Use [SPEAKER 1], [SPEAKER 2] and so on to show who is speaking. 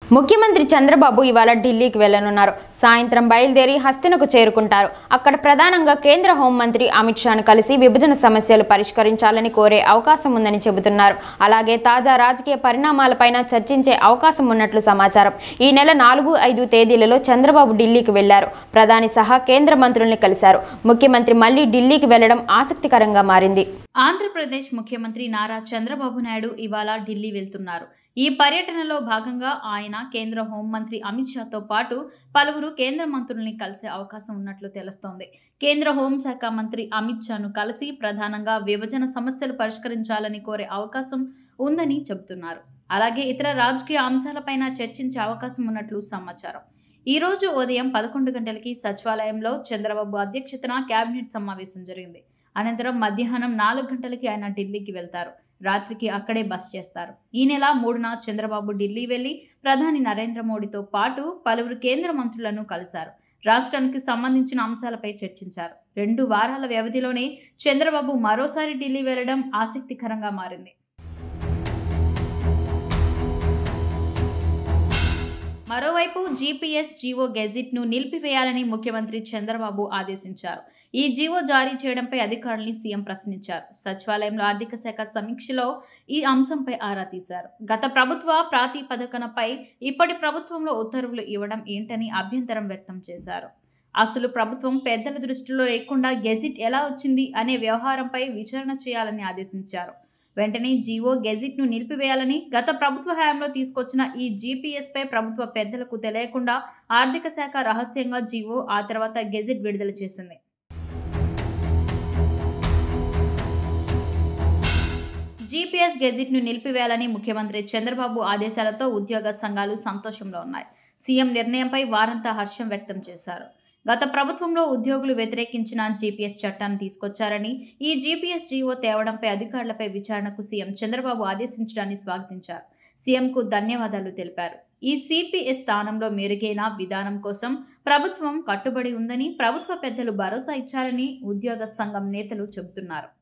[SPEAKER 1] ముఖ్యమంత్రి చంద్రబాబు ఇవాళ ఢిల్లీకి వెళ్లనున్నారు. సాయంత్రం బయలుదేరి హస్తినకు చేరుకుంటారు. అక్కడ ప్రధానంగా కేంద్ర హోంమంత్రి అమిత్ షాను కలిసి విభజన సమస్యలు పరిష్కరించాలని కోరే అవకాశం ఉందని చెబుతున్నారు. అలాగే తాజా రాజకీయ పరిణామాలపైన చర్చించే అవకాశం ఉన్నట్లు సమాచారం. ఈ నెల 4, 5 తేదీలలో చంద్రబాబు ఢిల్లీకి వెళ్లారు. ప్రధాని సహా కేంద్ర మంత్రుల్ని కలిశారు. ముఖ్యమంత్రి మళ్లీ ఢిల్లీకి వెళ్లడం ఆసక్తికరంగా మారింది.
[SPEAKER 2] ఆంధ్రప్రదేశ్ ముఖ్యమంత్రి నారా చంద్రబాబు నాయుడు ఇవాళ ఢిల్లీ వెళ్తున్నారు. ఈ పర్యటనలో భాగంగా ఆయన కేంద్ర హోంమంత్రి అమిత్ షాతో పాటు పలువురు కేంద్ర మంత్రుల్ని కలిసే అవకాశం ఉన్నట్లు తెలుస్తోంది. కేంద్ర హోంశాఖ మంత్రి అమిత్ షాను కలిసి ప్రధానంగా విభజన సమస్యలు పరిష్కరించాలని కోరే అవకాశం ఉందని చెబుతున్నారు. అలాగే ఇతర రాజకీయ అంశాలపైన చర్చించే అవకాశం ఉన్నట్లు సమాచారం. ఈ రోజు ఉదయం 11 గంటలకి సచివాలయంలో చంద్రబాబు అధ్యక్షతన కేబినెట్ సమావేశం జరిగింది. అనంతరం మధ్యాహ్నం 4 గంటలకి ఆయన ఢిల్లీకి వెళ్తారు. రాత్రికి అక్కడే బస చేస్తారు. ఈ నెల 3న చంద్రబాబు ఢిల్లీ వెళ్లి ప్రధాని నరేంద్ర మోడీతో పాటు పలువురు కేంద్ర మంత్రులను కలిశారు. రాష్ట్రానికి సంబంధించిన అంశాలపై చర్చించారు. 2 వారాల వ్యవధిలోనే చంద్రబాబు మరోసారి ఢిల్లీ వెళ్లడం ఆసక్తికరంగా మారింది. మరోవైపు జీపీఎస్ జీవో గెజిట్ను నిలిపివేయాలని ముఖ్యమంత్రి చంద్రబాబు ఆదేశించారు. ఈ జీవో జారీ చేయడంపై అధికారుల్ని సీఎం ప్రశ్నించారు. సచివాలయంలో ఆర్థిక శాఖ సమీక్షలో ఈ అంశంపై ఆరా తీశారు. గత ప్రభుత్వ ప్రాతిపదికనపై ఇప్పటి ప్రభుత్వంలో ఉత్తర్వులు ఇవ్వడం ఏంటని అభ్యంతరం వ్యక్తం చేశారు. అసలు ప్రభుత్వం పెద్దల దృష్టిలో లేకుండా గెజిట్ ఎలా వచ్చింది అనే వ్యవహారంపై విచారణ చేయాలని ఆదేశించారు. వెంటనే జీవో గెజిట్ను నిలిపివేయాలని, గత ప్రభుత్వ హయాంలో తీసుకొచ్చిన ఈ జీపీఎస్పై ప్రభుత్వ పెద్దలకు తెలియకుండా ఆర్థిక శాఖ రహస్యంగా జీవో, ఆ తర్వాత గెజిట్ విడుదల చేసింది. జీపీఎస్ గెజిట్ను నిలిపివేయాలని ముఖ్యమంత్రి చంద్రబాబు ఆదేశాలతో ఉద్యోగ సంఘాలు సంతోషంలో ఉన్నాయి. సీఎం నిర్ణయంపై వారంతా హర్షం వ్యక్తం చేశారు. గత ప్రభుత్వంలో ఉద్యోగులు వ్యతిరేకించిన జీపీఎస్ చట్టాన్ని తీసుకొచ్చారని, ఈ జీపీఎస్ జీవో తేవడంపై అధికారులపై విచారణకు సీఎం చంద్రబాబు ఆదేశించడాన్ని స్వాగతించారు. సీఎంకు ధన్యవాదాలు తెలిపారు. ఈ సిపిఎస్ స్థానంలో మెరుగైన విధానం కోసం ప్రభుత్వం కట్టుబడి ఉందని ప్రభుత్వ పెద్దలు భరోసా ఇచ్చారని ఉద్యోగ సంఘం నేతలు చెబుతున్నారు.